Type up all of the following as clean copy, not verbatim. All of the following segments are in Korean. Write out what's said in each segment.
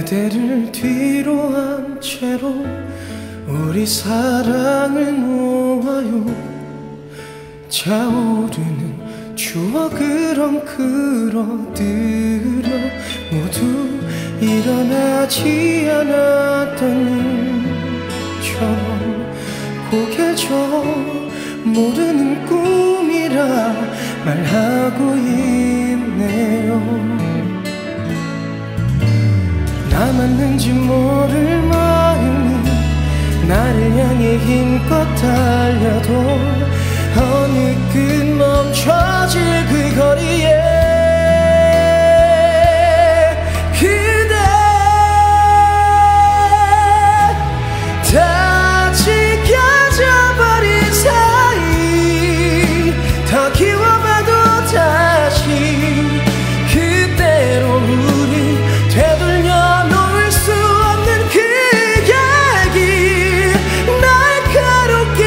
그대를 뒤로 한 채로 우리 사랑을 놓아요. 차오르는 추억을 엉클어들여 모두 일어나지 않았던 일처럼 고개 저 모르는 꿈이라 말하고 있네요. 남았는지 모를 마음이 나를 향해 힘껏 달려도 어느덧 멈춰질 그 거리에 그대 다 지켜져 버린 사이 더 키워봐도 다시 그대로 우리 되돌려 놓을 수 없는 그 얘기 날카롭게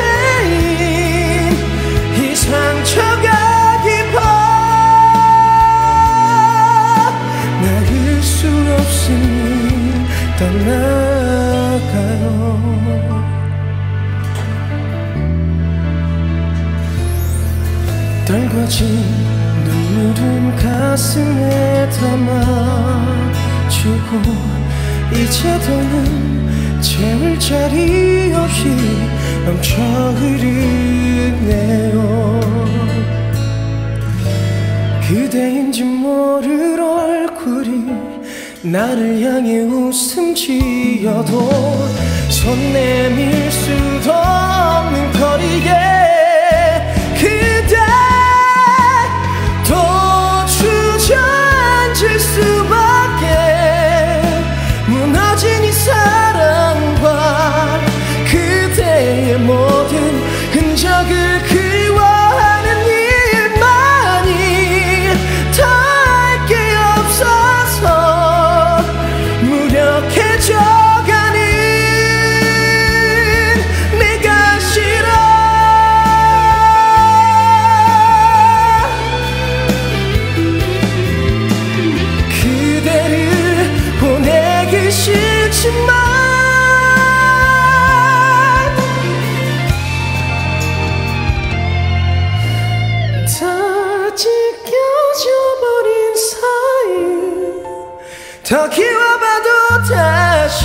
패인 이 상처가 깊어 나를 수 없으니 떠나가요. 떨궈진 눈물은 가슴에 담아주고 이제 더는 채울 자리 없이 넘쳐 흐르네요. 그대인지 모를 얼굴이 나를 향해 웃음 지어도 손 내밀 수도 없는 거리에 또 주저앉을 수밖에 무너진 이 사랑과 그대의 모든 흔적을 그리워하는 일만이 더 할 게 없어서 무력해져가는 내가 싫어. 싫지만 다 지켜져 버린 사이 더 키워봐도 다시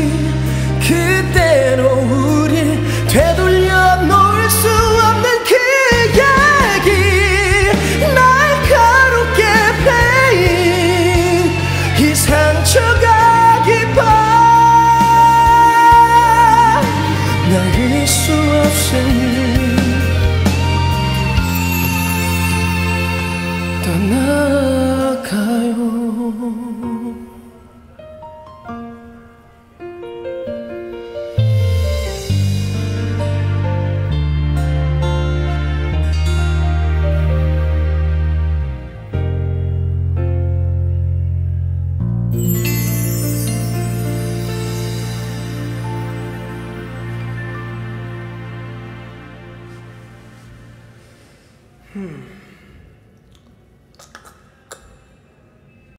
그대로 우릴 되돌려 놓을 수 없는 그 얘기 날카롭게 패인 이 상처가 나를 수 없으니 떠나가요.